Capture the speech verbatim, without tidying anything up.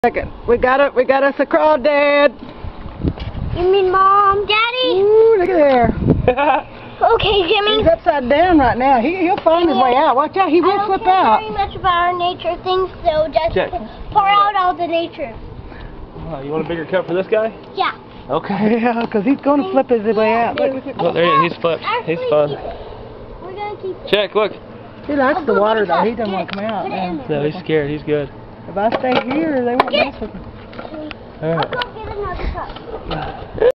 Second, we got it. We got us a crawdad. You mean Mom, Daddy? Ooh, look at there. Okay, Jimmy. He's upside down right now. He he'll find his way out. Watch out, he will slip out. I don't care very much about our nature things, so just Check. pour out all the nature. Oh, you want a bigger cup for this guy? Yeah. Okay. Yeah, because he's going to slip his way out. Look, look, Look, there he is. He's flipped. He's fun. We're gonna keep it. Check. Look. He likes the water though. He doesn't want to come out. Man. No, he's scared. He's good. If I stay here, they won't mess with him. All right. I'll go get another cup.